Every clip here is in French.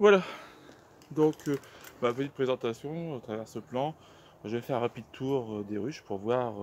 Voilà, donc ma petite présentation à travers ce plan. Je vais faire un rapide tour des ruches pour voir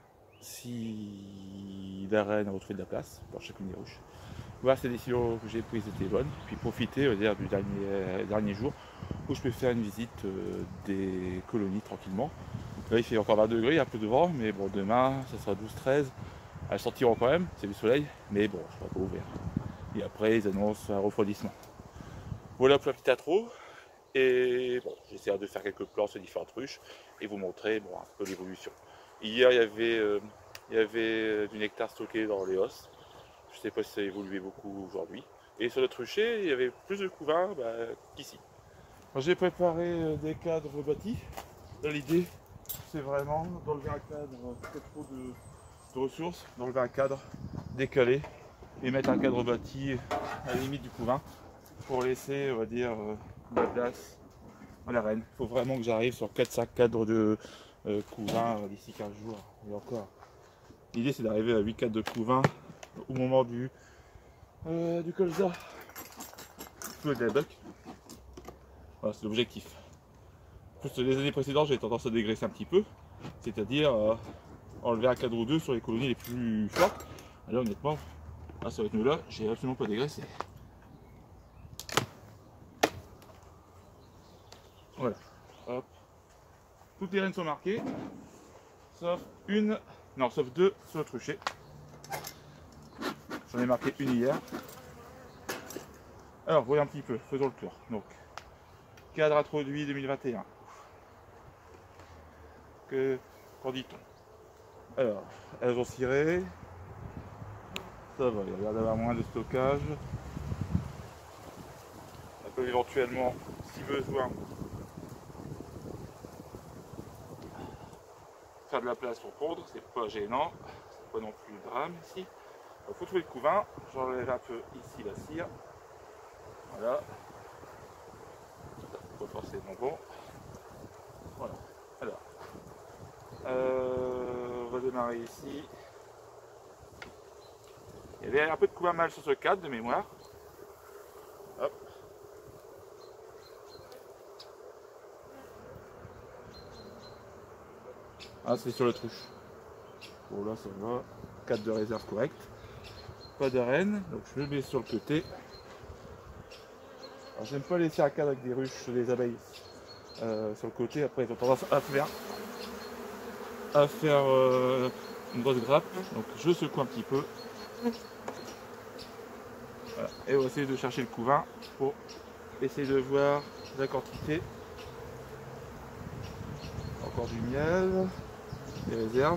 si la reine a retrouvé de la place dans chacune des ruches. Voir si les décisions que j'ai prises étaient bonnes, puis profiter dire, du dernier jour où je peux faire une visite des colonies tranquillement. Là il fait encore 20 degrés, il y a un peu de vent, mais bon demain ça sera 12-13. Elles sortiront quand même, c'est du soleil, mais bon, je ne serai pas ouvert. Et après ils annoncent un refroidissement. Voilà pour la petite intro. Et bon, j'essaierai de faire quelques plans sur différentes ruches et vous montrer bon, un peu l'évolution. Hier, il y avait du nectar stocké dans les hausses. Je ne sais pas si ça a évolué beaucoup aujourd'hui. Et sur notre rucher, il y avait plus de couvains qu'ici. J'ai préparé des cadres bâtis. L'idée, c'est vraiment d'enlever un cadre, peut-être trop de ressources, d'enlever un cadre décalé et mettre un cadre bâti à la limite du couvain pour laisser, on va dire, la place à la reine. Il faut vraiment que j'arrive sur 4-5 cadres de couvain d'ici 15 jours. Et encore, l'idée c'est d'arriver à 8 cadres de couvain au moment du colza, le buck. Voilà, c'est l'objectif. Plus les années précédentes, j'ai tendance à dégraisser un petit peu, c'est-à-dire enlever un cadre ou deux sur les colonies les plus fortes. Là, honnêtement, à ce rythme-là, j'ai absolument pas dégraissé. Voilà. Hop. Toutes les reines sont marquées, sauf une, non, sauf deux sur le trucher. J'en ai marqué une hier. Alors, voyons un petit peu, faisons le tour. Donc, cadre introduit 2021. Qu'en dit-on? Alors, elles ont ciré. Ça va, il y a l'air d'avoir moins de stockage. Elles peuvent éventuellement, si besoin, faire de la place pour pondre, c'est pas gênant, c'est pas non plus le drame ici. Il faut trouver le couvain, j'enlève un peu ici la cire. Voilà. Pas forcément bon. Voilà. Alors, on va démarrer ici. Il y avait un peu de couvain mâle sur ce cadre de mémoire. Hop. Ah, c'est sur le truche. Bon, là ça va. Cadre de réserve correct. Pas de reine, donc je le mets sur le côté. Alors, j'aime pas laisser un cadre avec des ruches, des abeilles sur le côté. Après, ils ont tendance à faire une grosse grappe. Donc, je secoue un petit peu. Voilà. Et on va essayer de chercher le couvain pour essayer de voir la quantité. Encore du miel, des réserves.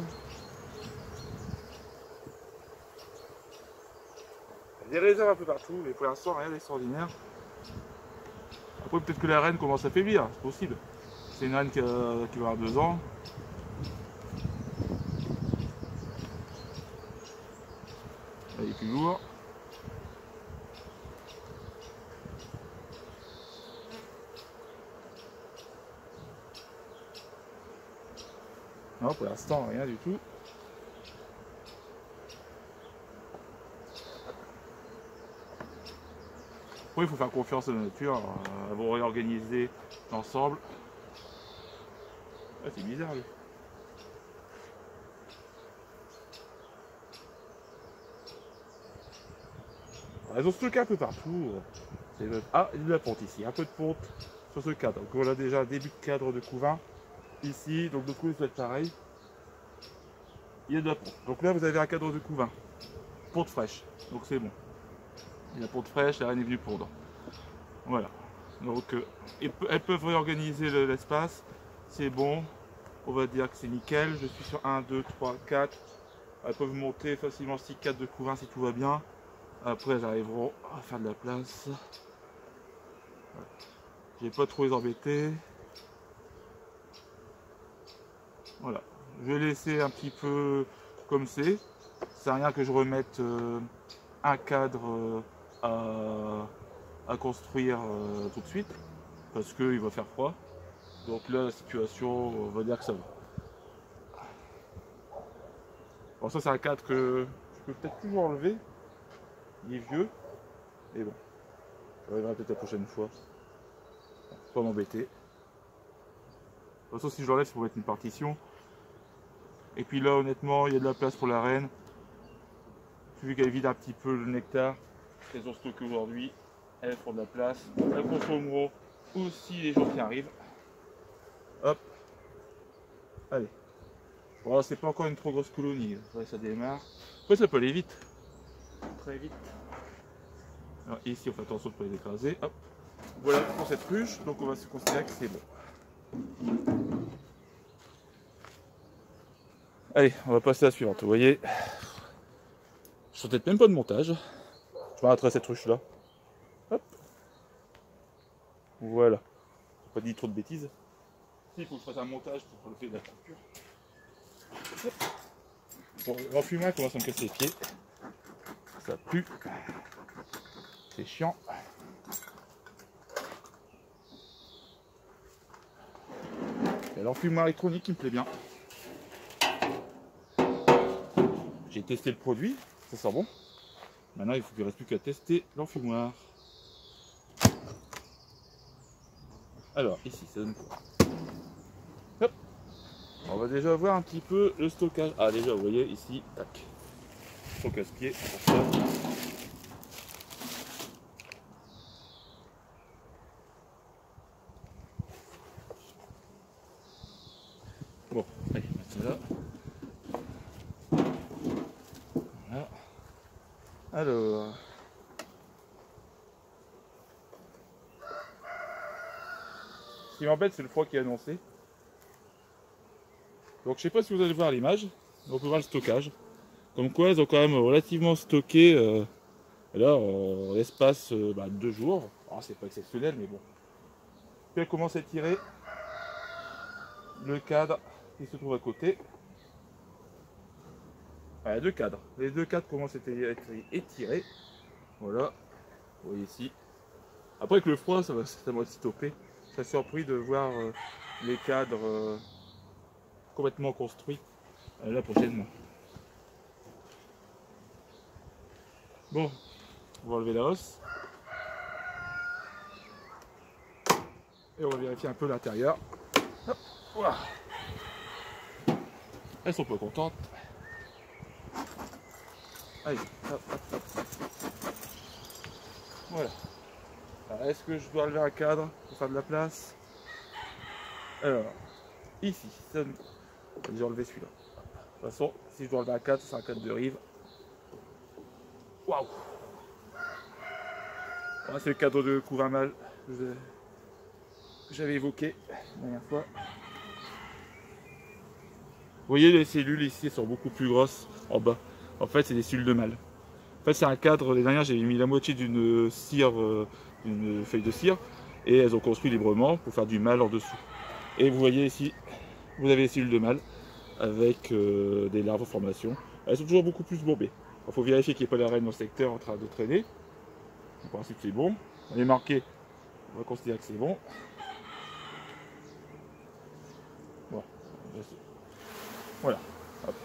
Des réserves un peu partout, mais pour l'instant rien d'extraordinaire. Après peut-être que la reine commence à faiblir, c'est possible. C'est une reine qui va avoir 2 ans. Elle est plus lourde. Non, pour l'instant rien du tout. Oui, il faut faire confiance à la nature, elles vont réorganiser l'ensemble. Ah, c'est bizarre lui. Elles ont stocké un peu partout. Ah, il y a de la ponte ici, un peu de ponte sur ce cadre. Donc on a déjà un début de cadre de couvain ici, donc de coup il faut être pareil. Il y a de la ponte. Donc là vous avez un cadre de couvain. Ponte fraîche, donc c'est bon. Il y a la ponte fraîche, la reine est venue pondre. Voilà. Donc elles peuvent réorganiser l'espace. C'est bon. On va dire que c'est nickel. Je suis sur 1, 2, 3, 4. Elles peuvent monter facilement 6 cadres de couvain si tout va bien. Après elles arriveront à faire de la place. Voilà. Je vais pas trop les embêter. Voilà. Je vais laisser un petit peu comme c'est. C'est rien que je remette un cadre à construire tout de suite. Parce qu'il va faire froid. Donc là la situation, on va dire que ça va. Bon ça c'est un cadre que je peux peut-être toujours enlever. Il est vieux. Et bon. Ça reviendra peut-être la prochaine fois. pas m'embêter. De toute façon, si je l'enlève, c'est pour mettre une partition. Et puis là, honnêtement, il y a de la place pour la reine. Vu qu'elle vide un petit peu le nectar qu'elles ont stocké aujourd'hui, elles font de la place. Elles consommeront aussi les jours qui arrivent. Hop. Allez. Bon, c'est pas encore une trop grosse colonie. Ouais, ça démarre. Après, ça peut aller vite. Très vite. Alors, ici, on fait attention de ne pas les écraser. Hop. Voilà pour cette ruche. Donc, on va se considérer que c'est bon. Allez, on va passer à la suivante. Vous voyez, je ne peut-être même pas de montage. Je m'arrêterai à cette ruche là. Hop. Voilà. Pas dit trop de bêtises. Il faut que je fasse un montage pour le fait de la coupure. Bon, l'enfumoir commence à me casser les pieds. Ça pue. C'est chiant. Il y a l'enfumoir électronique qui me plaît bien. J'ai testé le produit, ça sent bon. Maintenant, il faut qu'il ne reste plus qu'à tester l'enfumoir. Alors, ici, ça donne quoi? Hop. On va déjà voir un petit peu le stockage. Ah, déjà, vous voyez, ici, tac. Son casse-pied, pour ça. Bon, allez, mettre ça là. Voilà. Alors... Ce qui m'embête, c'est le froid qui est annoncé. Donc je sais pas si vous allez voir l'image, on peut voir le stockage. Comme quoi elles ont quand même relativement stocké là en l'espace de 2 jours. Alors, c'est pas exceptionnel mais bon. Puis elle commence à tirer le cadre qui se trouve à côté. Voilà, 2 cadres. Les 2 cadres commencent à être étirés. Voilà. Vous voyez ici. Après avec le froid ça va aussi stopper. Je suis surpris de voir les cadres complètement construits là prochainement. Bon, on va enlever la hausse. Et on va vérifier un peu l'intérieur. Voilà. Elles sont pas contentes. Allez, hop, hop, hop. Voilà. Est-ce que je dois enlever un cadre pour faire de la place? Alors, ici, ça donne quoi? On va déjà enlever celui-là. De toute façon, si je dois enlever un cadre, c'est un cadre de rive. Waouh! C'est le cadre de couvain mâle que j'avais évoqué la dernière fois. Vous voyez, les cellules ici sont beaucoup plus grosses en bas. En fait, c'est des cellules de mâle. En fait, c'est un cadre. Les dernières, j'ai mis la moitié d'une cire, une feuille de cire, et elles ont construit librement pour faire du mâle en dessous. Et vous voyez ici, vous avez les cellules de mâle avec des larves en formation. Elles sont toujours beaucoup plus bombées. Il faut vérifier qu'il n'y ait pas la reine dans le secteur en train de traîner. En principe, c'est bon. On est marqué. On va considérer que c'est bon. Bon. Voilà. Hop.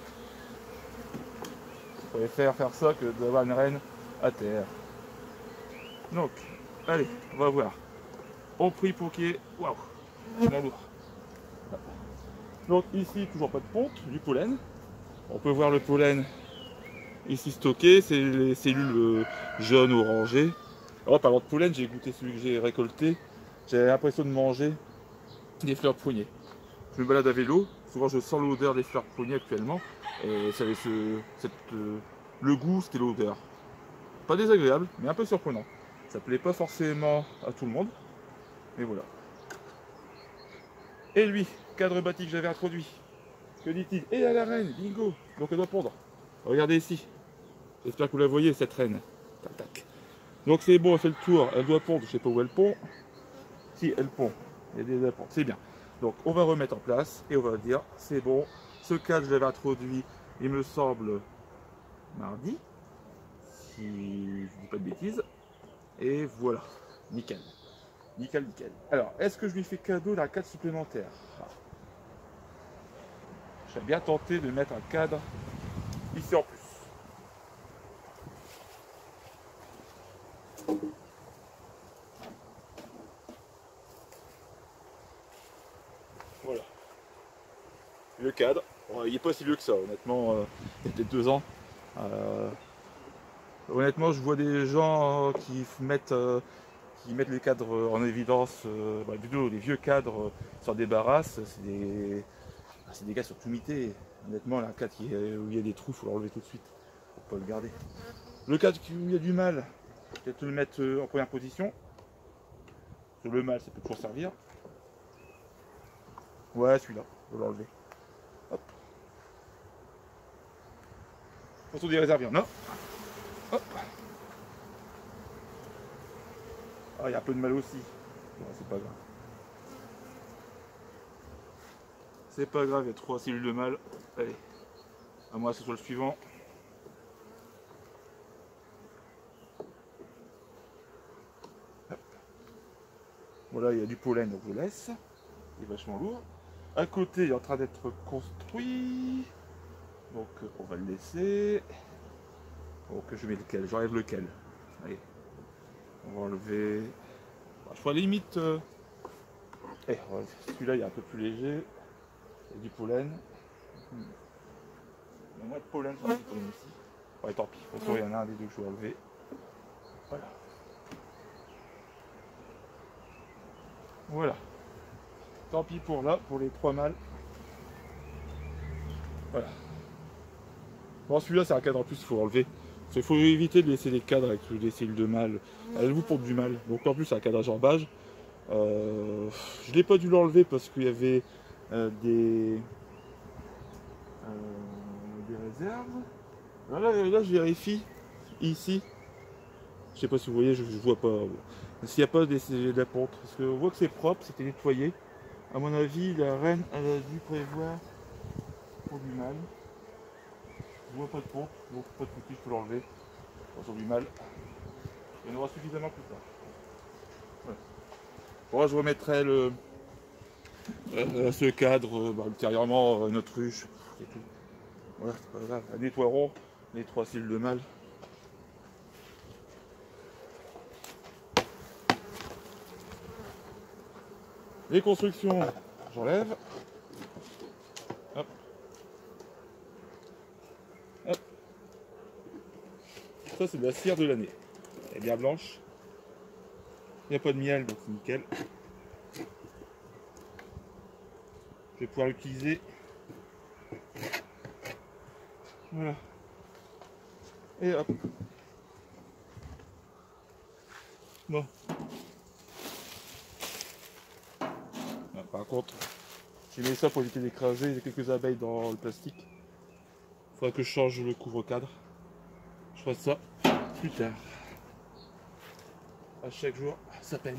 Je préfère faire ça que d'avoir une reine à terre. Donc, allez, on va voir. On prie pour qu'il y ait... Waouh, c'est lourd. Donc ici, toujours pas de ponte, du pollen. On peut voir le pollen ici stocké, c'est les cellules jaunes orangées. Alors, parlant de pollen, j'ai goûté celui que j'ai récolté. J'ai l'impression de manger des fleurs de prunier. Je me balade à vélo, souvent je sens l'odeur des fleurs de prunier actuellement. Et ça avait le goût, c'était l'odeur. Pas désagréable, mais un peu surprenant. Ça plaît pas forcément à tout le monde, mais voilà. Et lui, cadre bâti que j'avais introduit, que dit-il? Et à la reine, bingo. Donc elle doit pondre. Regardez ici. J'espère que vous la voyez, cette reine. Tac, tac. Donc c'est bon, elle fait le tour, elle doit pondre, je sais pas où elle pond. Si, elle pond. Il y a des ponts, c'est bien. Donc on va remettre en place et on va dire, c'est bon. Ce cadre, je l'avais introduit, il me semble, mardi. Si je dis pas de bêtises. Et voilà. Nickel. Nickel, nickel. Alors, est-ce que je lui fais cadeau d'un cadre supplémentaire? Je serais bien tenté de mettre un cadre ici en plus. Le cadre, bon, il n'est pas si vieux que ça, honnêtement, il y a peut-être 2 ans. Honnêtement, je vois des gens qui mettent les cadres en évidence, plutôt les vieux cadres s'en débarrassent, c'est des gars sur tout mité. Honnêtement, là, un cadre où il y a des trous, il faut l'enlever tout de suite, pour pas le garder. Le cadre où il y a du mal, peut-être le mettre en première position. Sur le mal, ça peut toujours servir. Ouais, celui-là, je vais l'enlever. Hop. Photo des réservières, non. Hop. Ah, il y a un peu de mal aussi. Ouais, c'est pas grave. C'est pas grave, il y a 3 cellules de mal. Allez, à moi, ce soit le suivant. Hop. Voilà, il y a du pollen, donc je laisse. Il est vachement lourd. À côté, il est en train d'être construit. Donc, on va le laisser. Donc, je mets lequel? J'enlève lequel? Allez. On va enlever. Je ferai limite. Celui-là, il est un peu plus léger. Il y a du pollen. Il y a moins de pollen sur le pollen ici. Ouais, tant pis. De toute façon, il y en a un des deux que je vais enlever. Voilà. Voilà. Tant pis pour là, pour les 3 mâles. Voilà. Bon, celui-là, c'est un cadre en plus, il faut enlever. Il faut éviter de laisser les cadres avec des cellules de mâle. Elles vous pour du mâle. Donc en plus, c'est un cadrage en bage. Je n'ai pas dû l'enlever parce qu'il y avait des réserves. Là, je vérifie. Ici. Je sais pas si vous voyez, je vois pas. S'il n'y a pas de la ponte. Parce qu'on voit que c'est propre, c'était nettoyé. À mon avis, la reine, elle a dû prévoir pour du mâle. Je vois pas de ponte, donc pas de soucis, je peux l'enlever. Sur du mâle. Il y en aura suffisamment plus tard. Voilà. Bon, je remettrai ce cadre ultérieurement, notre ruche. Et tout. Voilà, c'est pas grave. Nettoierons les 3 cellules de mâle. Les constructions, j'enlève. Hop. Hop. Ça, c'est de la cire de l'année. Elle est bien blanche. Il n'y a pas de miel, donc c'est nickel. Je vais pouvoir l'utiliser. Voilà. Et hop. Bon. Ah, par contre, j'ai mis ça pour éviter d'écraser. Il y a quelques abeilles dans le plastique. Il faudra que je change le couvre-cadre. Je ferai ça plus tard. À chaque jour, ça peine.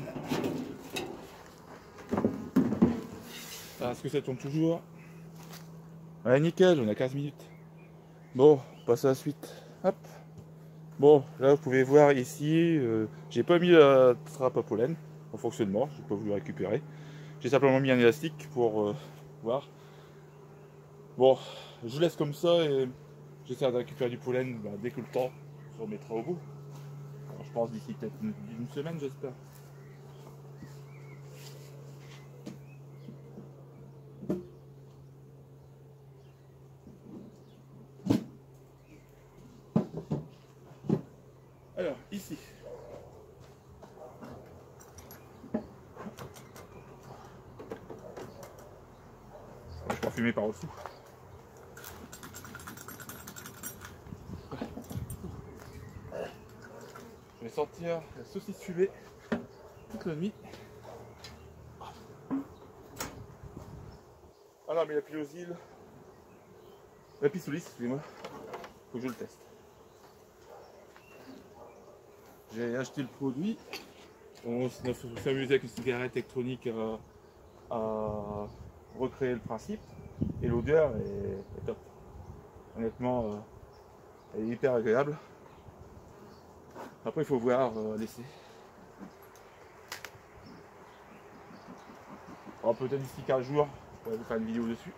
Est-ce que ça tourne toujours? Ouais, nickel, on a 15 minutes. Bon, on passe à la suite. Hop. Bon, là, vous pouvez voir ici, j'ai pas mis la trappe à pollen en fonctionnement, j'ai pas voulu récupérer. J'ai simplement mis un élastique pour voir. Bon, je laisse comme ça et j'essaie de récupérer du pollen dès que le temps se remettra au bout. Alors, je pense d'ici peut-être une semaine, j'espère. Alors, ici. Je peux fumer par dessous. Je vais sortir la saucisse fumée toute la nuit. Ah non, mais la pilosile, la pissolis, excusez-moi, faut que je le teste. J'ai acheté le produit. On s'est amusé avec une cigarette électronique à recréer le principe. Et l'odeur est top. Honnêtement, elle est hyper agréable. Après, il faut voir l'essai. Alors peut-être d'ici 15 jours, je pourrais vous faire une vidéo dessus.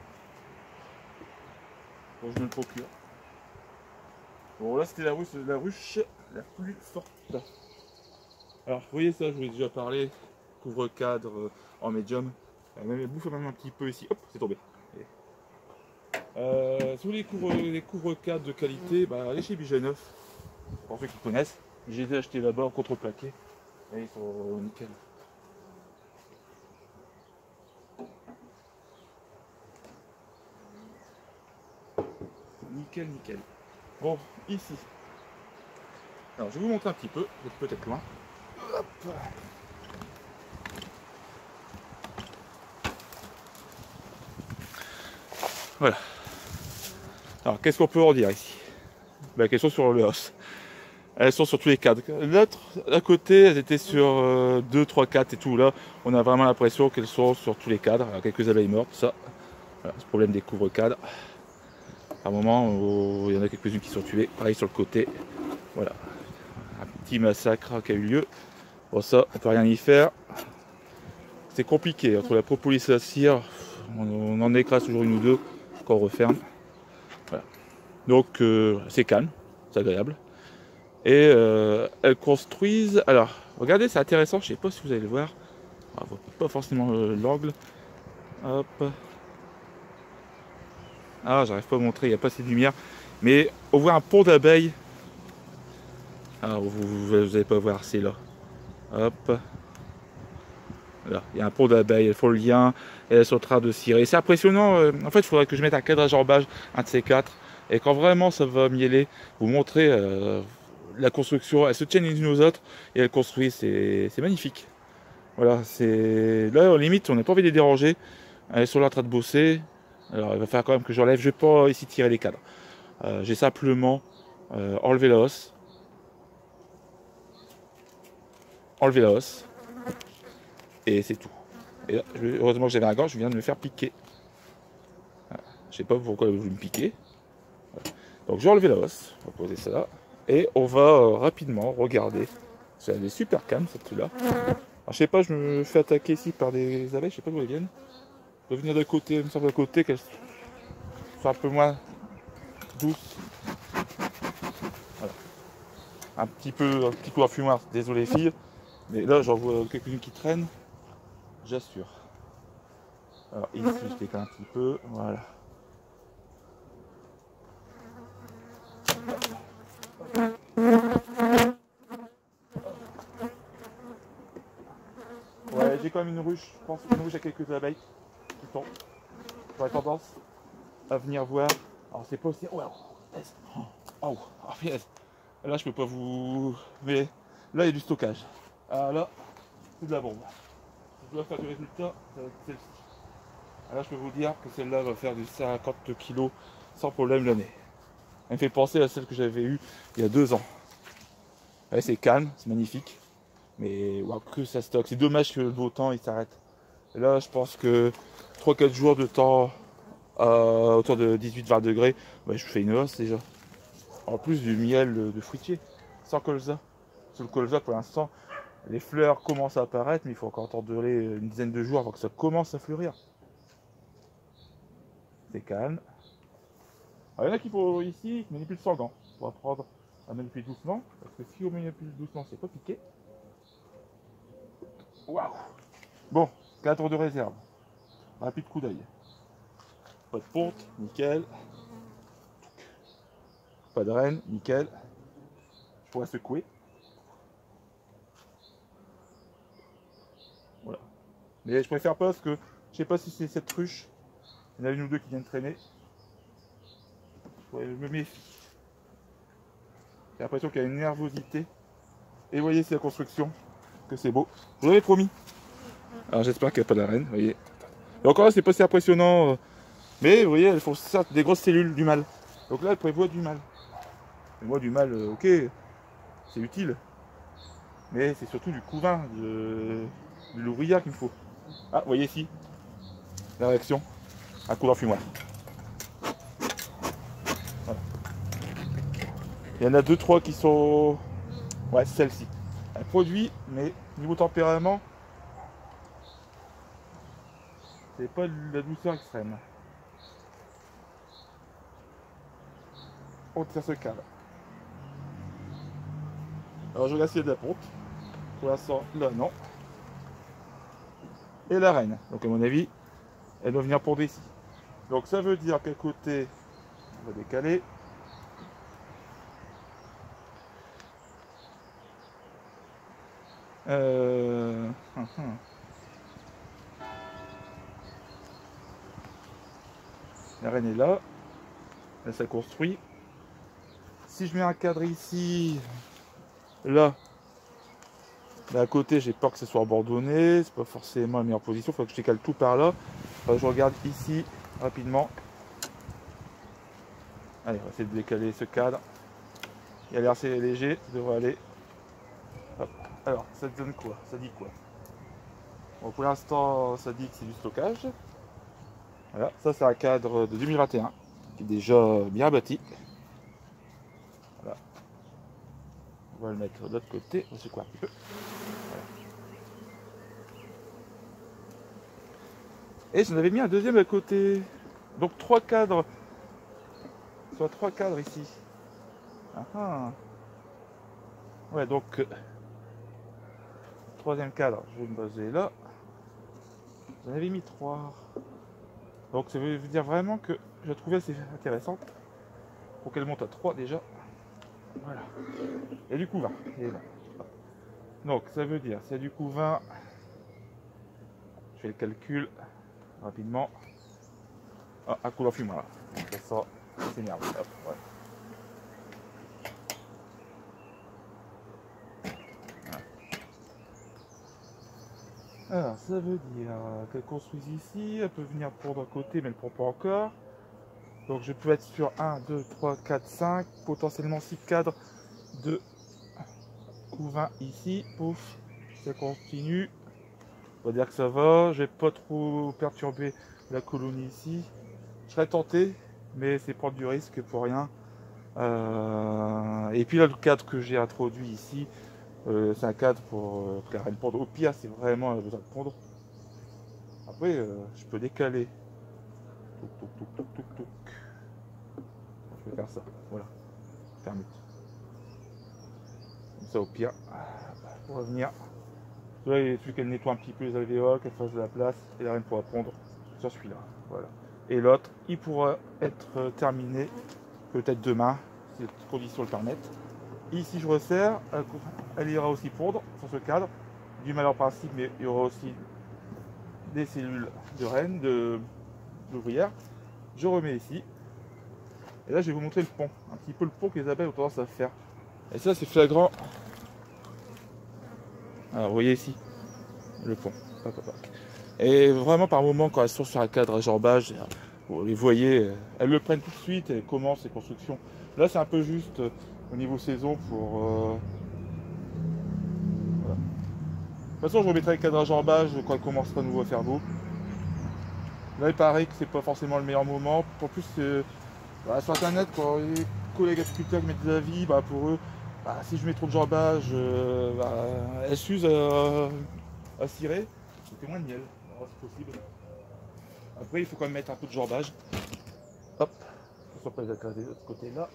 Bon, je me le procure. Bon, là c'était la ruche la plus forte. Alors, vous voyez ça, je vous ai déjà parlé. Couvre-cadre en médium. Elle bouffe même un petit peu ici. Hop, c'est tombé. Sur les couvre-cadres de qualité, bah, allez chez Bigeneuf, pour ceux qui connaissent. J'ai été acheté là-bas en contreplaqué. Et ils sont nickel. Nickel, nickel. Bon, ici. Alors, je vais vous montrer un petit peu, vous êtes peut-être loin. Hop. Voilà. Alors, qu'est-ce qu'on peut en dire ici? Bah, qu'elles sont sur le os. Elles sont sur tous les cadres. L'autre, à côté, elles étaient sur 2, 3, 4 et tout. Là, on a vraiment l'impression qu'elles sont sur tous les cadres. Alors, quelques abeilles mortes, ça. Voilà, ce problème des couvre-cadres. À un moment, il y en a quelques-unes qui sont tuées. Pareil sur le côté. Voilà. Un petit massacre qui a eu lieu. Bon, ça, on peut rien y faire. C'est compliqué. Entre la propolis et la cire, on en écrase toujours une ou deux quand on referme. Voilà. Donc, c'est calme. C'est agréable. Et elles construisent. Alors, regardez, c'est intéressant. Je sais pas si vous allez le voir. On voit pas forcément l'angle. Hop. Ah, j'arrive pas à montrer, il n'y a pas assez de lumière. Mais on voit un pont d'abeilles. Ah, vous n'allez pas voir, c'est là. Hop. Là, il y a un pont d'abeilles, elles font le lien, et elles sont en train de cirer. C'est impressionnant. En fait, il faudrait que je mette un cadrage en bâche, un de ces quatre. Et quand vraiment ça va mieller, vous montrer la construction. Elles se tiennent les unes aux autres et elles construisent. C'est magnifique. Voilà, c'est là, limite, on n'a pas envie de les déranger. Elles sont là en train de bosser. Alors, il va falloir quand même que j'enlève. Je ne vais pas ici tirer les cadres. J'ai simplement enlevé la hausse. Enlever la hausse. Et c'est tout. Et là, heureusement que j'avais un gant, je viens de me faire piquer. Voilà. Je ne sais pas pourquoi il a voulu me piquer. Voilà. Donc j'ai enlevé la hausse. On va poser ça là. Et on va rapidement regarder. Elle est super calme cette là. Alors, je sais pas, je me fais attaquer ici par des abeilles, je sais pas d'où elles viennent. Elles doivent venir de côté, il me semble de côté qu'elles sont un peu moins douces. Voilà. Un petit coup en fumoir, désolé filles. Mais là j'en vois quelques-unes qui traînent. J'assure. Alors ici je décale un petit peu, voilà. Ouais, j'ai quand même une ruche, je pense, une ruche à quelques abeilles qui tombent. J'aurais tendance à venir voir. Alors c'est pas aussi. Oh, oh, là je peux pas vous. Mais là il y a du stockage. Ah là, c'est de la bombe. Si je dois faire du résultat, ça va être celle-ci. Ah, là je peux vous dire que celle-là va faire du 50 kg sans problème l'année. Elle me fait penser à celle que j'avais eue il y a 2 ans. Ouais, c'est calme, c'est magnifique. Mais wow, que ça stocke. C'est dommage que le beau temps il s'arrête. Là je pense que 3-4 jours de temps autour de 18-20 degrés, bah, je fais une hausse déjà. En plus du miel de fruitier, sans colza. Sur le colza pour l'instant, les fleurs commencent à apparaître, mais il faut encore attendre une dizaine de jours avant que ça commence à fleurir. C'est calme. Alors, il y en a qui font ici, qui manipulent sans gants. On va apprendre à manipuler doucement, parce que si on manipule doucement, c'est pas piqué. Waouh! Bon, cadre de réserve. Rapide coup d'œil. Pas de ponte, nickel. Pas de reine, nickel. Je pourrais secouer. Voilà. Mais je préfère pas parce que je sais pas si c'est cette ruche. Il y en a une ou deux qui viennent traîner. Ouais, je me méfie. J'ai l'impression qu'il y a une nervosité. Et vous voyez, c'est la construction. Que c'est beau. Je vous l'avais promis. Alors j'espère qu'il n'y a pas de la reine. Vous voyez. Et encore là, c'est pas si impressionnant. Mais vous voyez, elles font certes des grosses cellules du mâle. Donc là, elles prévoient du mâle. Et moi, du mâle, ok, c'est utile. Mais c'est surtout du couvain, de l'ouvrière qu'il me faut. Ah, vous voyez ici, la réaction. Un couvain fumoir. Voilà. Il y en a 2-3 qui sont... Ouais, celle-ci. Elle produit, mais niveau tempérament, c'est pas de la douceur extrême. On tire ce câble. Alors je regarde s'il y a de la ponte. Pour l'instant, là non. Et la reine. Donc à mon avis, elle doit venir pondre ici. Donc ça veut dire qu'à côté, on va décaler. La reine est là. Là, ça construit. Si je mets un cadre ici, là, à côté, j'ai peur que ce soit abandonné. C'est pas forcément la meilleure position. Il faut que je décale tout par là. Enfin, je regarde ici rapidement. Allez, on va essayer de décaler ce cadre. Il a l'air assez léger, ça devrait aller. Hop. Alors, ça te donne quoi? Ça dit quoi? Bon, pour l'instant, ça dit que c'est du stockage. Voilà, ça c'est un cadre de 2021 qui est déjà bien bâti. Voilà. On va le mettre de l'autre côté, on va secouer un petit peu. Voilà. Et j'en avais mis un deuxième à côté. Donc 3 cadres. Soit 3 cadres ici. Ah ah. Ouais, donc troisième cadre, je vais me baser là. J'en avais mis 3. Donc ça veut dire vraiment que je la trouvais assez intéressante pour qu'elle monte à 3 déjà. Voilà. Et du coup 20. Et bon. Donc ça veut dire, c'est du coup 20. Je fais le calcul rapidement. Ah, un coup d'enfume, voilà. Donc ça s'énerve. Hop, ouais. Alors, ça veut dire qu'elle construise ici, elle peut venir prendre d'un côté, mais elle ne prend pas encore. Donc je peux être sur 1, 2, 3, 4, 5, potentiellement 6 cadres de couvain ici. Pouf, ça continue. On va dire que ça va, je vais pas trop perturber la colonie ici. Je serais tenté, mais c'est prendre du risque pour rien. Et puis là, le cadre que j'ai introduit ici, c'est un cadre pour que la reine pondre. Au pire, c'est vraiment besoin de pondre. Après, je peux décaler. Touc, touc, touc, touc, touc, touc. Je vais faire ça. Voilà. Fermé. Comme ça, au pire, pour revenir. Là, il suffit qu'elle nettoie un petit peu les alvéoles, qu'elle fasse de la place, et la reine pourra pondre sur celui-là. Voilà. Et l'autre, il pourra être terminé peut-être demain, si les conditions le permettent. Ici, je resserre, elle ira aussi pondre sur ce cadre. Du malheur principe, mais il y aura aussi des cellules de reine, d'ouvrière. Je remets ici. Et là, je vais vous montrer le pont. Un petit peu le pont que les abeilles ont tendance à faire. Et ça, c'est flagrant. Alors, vous voyez ici, le pont. Et vraiment, par moment, quand elles sont sur un cadre à jambage, vous les voyez, elles le prennent tout de suite et elles commencent les constructions. Là, c'est un peu juste au niveau saison pour... voilà. De toute façon, je remettrai le cadre à jambage quand il commencera à nouveau à faire beau. Là, il paraît que c'est pas forcément le meilleur moment. En plus, sur internet, quand les collègues agriculteurs mettent des avis, pour eux, si je mets trop de jambage, elles s'usent à cirer. C'est moins de miel, c'est possible. Après, il faut quand même mettre un peu de jambage. Hop, on soit pas les accaser de l'autre côté là.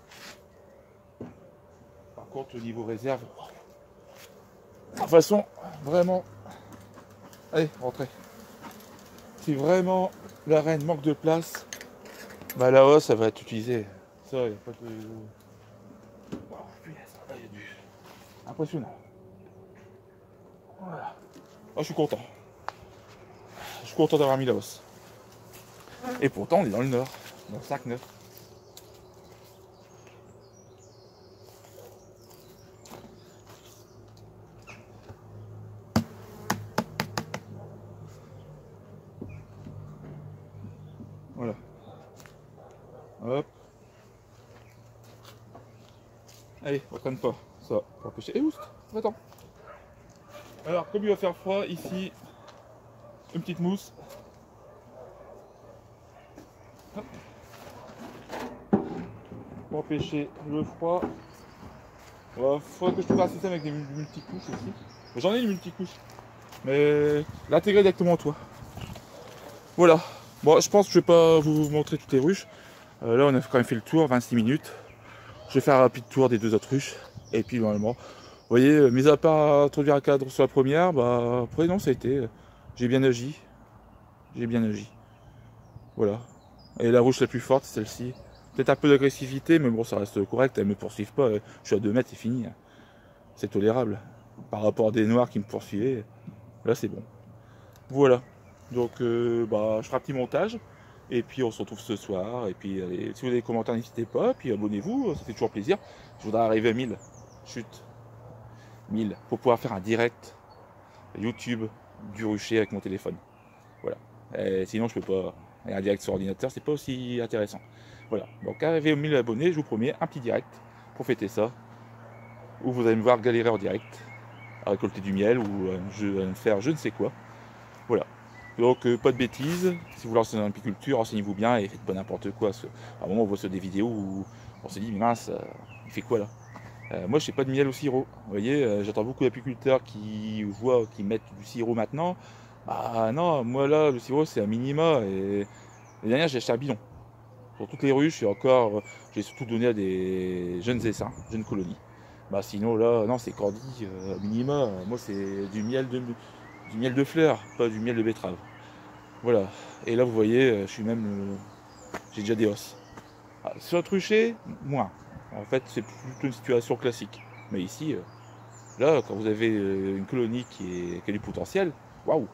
Par contre, au niveau réserve, de toute façon, vraiment, allez, rentrez. Si vraiment la reine manque de place, la hausse, ça va être utilisée. Ça, il n'y a pas de... Oh, punaise, là, il y a du... Impressionnant. Voilà. Oh, je suis content. Je suis content d'avoir mis la hausse. Et pourtant, on est dans le nord, dans le 5-9. Voilà. Hop. Allez, on traîne pas. Ça, pour empêcher. Eh, oust, attends. Alors, comme il va faire froid, ici, une petite mousse. Hop. Pour empêcher le froid. Il faudrait que je trouve un système avec des multicouches aussi. J'en ai une multicouche. Mais l'intégrer directement au toit. Voilà. Bon, je pense que je vais pas vous montrer toutes les ruches. Là, on a quand même fait le tour, 26 minutes. Je vais faire un rapide tour des deux autres ruches. Et puis, normalement, vous voyez, mis à part introduire un cadre sur la première, après, non, ça a été. J'ai bien agi. J'ai bien agi. Voilà. Et la ruche la plus forte, c'est celle-ci. Peut-être un peu d'agressivité, mais bon, ça reste correct, elles me poursuivent pas. Je suis à 2 mètres, c'est fini. C'est tolérable. Par rapport à des noirs qui me poursuivaient, là c'est bon. Voilà. Donc bah, je ferai un petit montage. Et puis on se retrouve ce soir. Et puis allez, si vous avez des commentaires, n'hésitez pas. Puis abonnez-vous, ça fait toujours plaisir. Je voudrais arriver à 1000. Chut. 1000. Pour pouvoir faire un direct YouTube du rucher avec mon téléphone. Voilà. Et sinon je peux pas. Et un direct sur ordinateur, c'est pas aussi intéressant. Voilà. Donc arrivé aux 1000 abonnés, je vous promets un petit direct pour fêter ça. Où vous allez me voir galérer en direct. À récolter du miel ou à me faire je ne sais quoi. Voilà. Donc pas de bêtises, si vous lancez dans l'apiculture, renseignez-vous bien et faites pas n'importe quoi. À un moment on voit sur des vidéos où on se dit mais mince, il fait quoi là? Moi je fais pas de miel au sirop. Vous voyez, j'entends beaucoup d'apiculteurs qui voient, qui mettent du sirop maintenant. Bah non, moi là le sirop c'est un minima et les dernières j'ai acheté un bidon. Pour toutes les ruches et encore, j'ai surtout donné à des jeunes essaims, jeunes colonies. Bah sinon là, non c'est cordi, minima, moi c'est du miel de fleurs, pas du miel de betterave. Voilà. Et là, vous voyez, je suis même, j'ai déjà des os. Ah, sur le trucher, moins. En fait, c'est plutôt une situation classique. Mais ici, là, quand vous avez une colonie qui a du potentiel, waouh.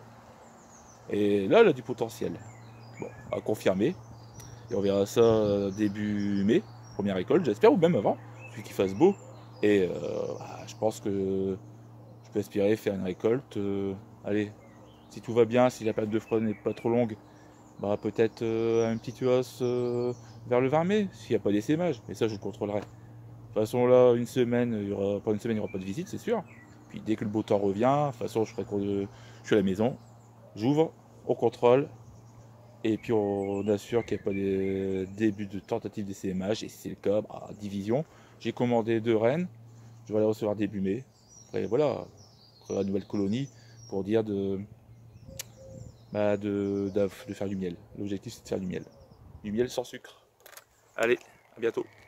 Et là, elle a du potentiel. Bon, à confirmer. Et on verra ça début mai, première récolte, j'espère, ou même avant, puis qu'il fasse beau. Et je pense que je peux espérer faire une récolte. Allez, si tout va bien, si la période de froid n'est pas trop longue, bah peut-être un petit os vers le 20 mai, s'il n'y a pas d'essaimage. Mais ça, je le contrôlerai. De toute façon, là, une semaine, il y aura, pas une semaine, il n'y aura pas de visite, c'est sûr. Puis dès que le beau temps revient, de toute façon, je suis à la maison, j'ouvre, on contrôle, et puis on assure qu'il n'y a pas de début de tentative d'essaimage. Et si c'est le cas, bah, division. J'ai commandé 2 rennes, je vais les recevoir début mai. Après, voilà, la nouvelle colonie pour dire de faire du miel. L'objectif, c'est de faire du miel. Du miel sans sucre. Allez, à bientôt.